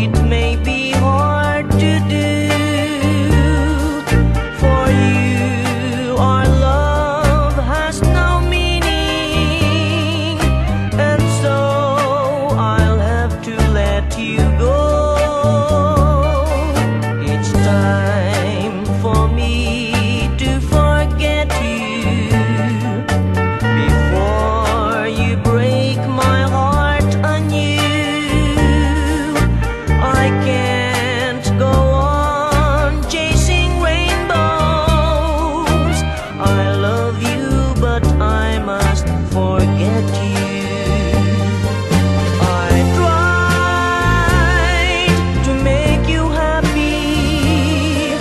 it may be hard to do. For you, our love has no meaning, and so I'll have to let you go. It's time for me to forget you before you break my heart anew. I can't go on chasing rainbows. I love you, but I must forget you. I tried to make you happy,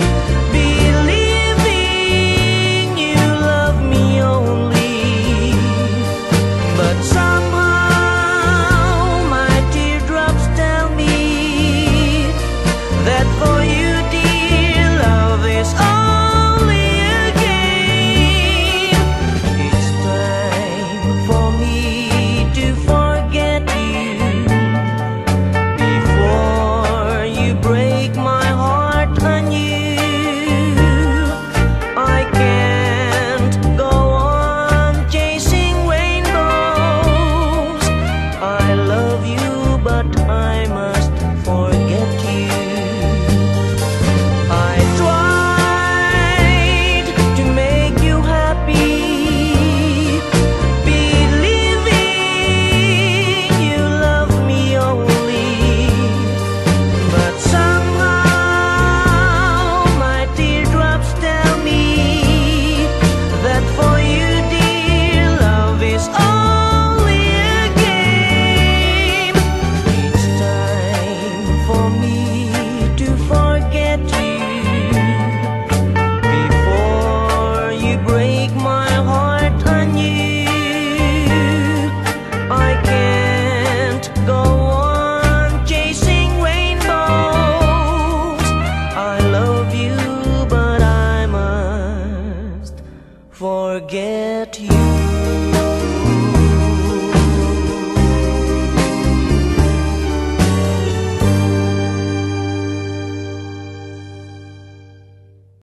believing you love me only, but somehow my teardrops tell me that for you, dear, love is only a game. It's time for me to forget you before you break my heart anew. I can't go on chasing rainbows. I love you, but I must forget you. I tried to make you happy, believing you love me only, but somehow my teardrops tell me that for you, dear, love is only a game. It's time for me to forget you before you break my heart anew. I can't go on chasing rainbows. I love you, but I must forget you.